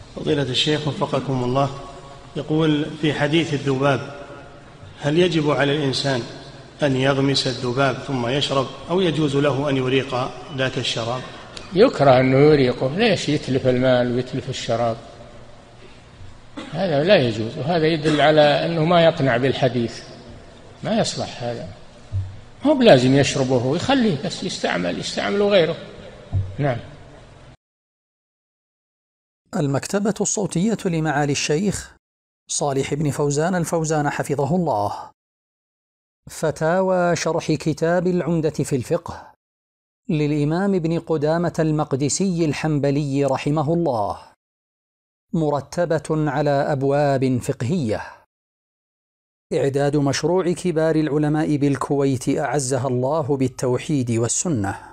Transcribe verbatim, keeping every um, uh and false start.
فضيلة الشيخ وفقكم الله، يقول في حديث الذباب: هل يجب على الإنسان أن يغمس الذباب ثم يشرب، أو يجوز له أن يريق ذاك الشراب؟ يكره أنه يريقه، ليش يتلف المال ويتلف الشراب؟ هذا لا يجوز، وهذا يدل على أنه ما يقنع بالحديث، ما يصلح هذا. هو بلازم يشربه ويخليه بس يستعمل يستعمله غيره. نعم. المكتبة الصوتية لمعالي الشيخ صالح بن فوزان الفوزان حفظه الله. فتاوى شرح كتاب العمدة في الفقه للإمام ابن قدامة المقدسي الحنبلي رحمه الله، مرتبة على أبواب فقهية. إعداد مشروع كبار العلماء بالكويت أعزها الله بالتوحيد والسنة.